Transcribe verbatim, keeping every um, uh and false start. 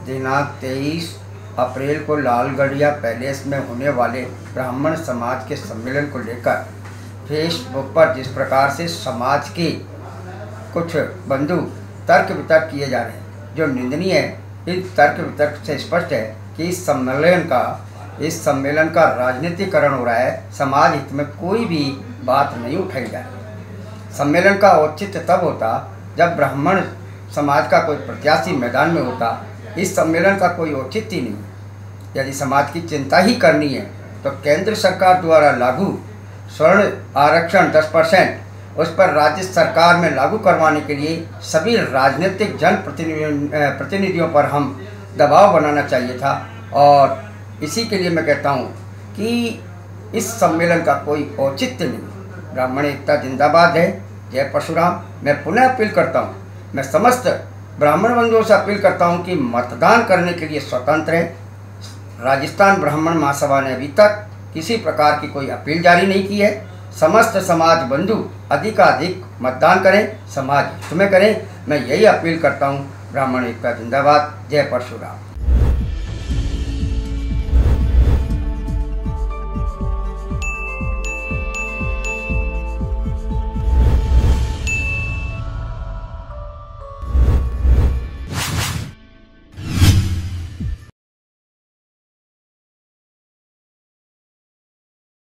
दिनांक तेईस अप्रैल को लालगढ़िया पैलेस में होने वाले ब्राह्मण समाज के सम्मेलन को लेकर फेसबुक पर जिस प्रकार से समाज के कुछ बंधु तर्क वितर्क किए जा रहे हैं, जो निंदनीय है। इस तर्क वितर्क से स्पष्ट है कि इस सम्मेलन का इस सम्मेलन का राजनीतिकरण हो रहा है। समाज हित में कोई भी बात नहीं उठाई जा रही। सम्मेलन का औचित्य तब होता जब ब्राह्मण समाज का कोई प्रत्याशी मैदान में होता। इस सम्मेलन का कोई औचित्य नहीं। यदि समाज की चिंता ही करनी है तो केंद्र सरकार द्वारा लागू स्वर्ण आरक्षण दस परसेंट उस पर राज्य सरकार में लागू करवाने के लिए सभी राजनीतिक जनप्रतिनिधियों प्रतिनिधियों पर हम दबाव बनाना चाहिए था। और इसी के लिए मैं कहता हूँ कि इस सम्मेलन का कोई औचित्य नहीं। ब्राह्मण एकता जिंदाबाद है। जय परशुराम। मैं पुनः अपील करता हूँ, मैं समस्त ब्राह्मण बंधुओं से अपील करता हूँ कि मतदान करने के लिए स्वतंत्र है। राजस्थान ब्राह्मण महासभा ने अभी तक किसी प्रकार की कोई अपील जारी नहीं की है। समस्त समाज बंधु अधिकाधिक मतदान करें, समाज हित में करें। मैं यही अपील करता हूँ। ब्राह्मण एकता जिंदाबाद। जय परशुराम।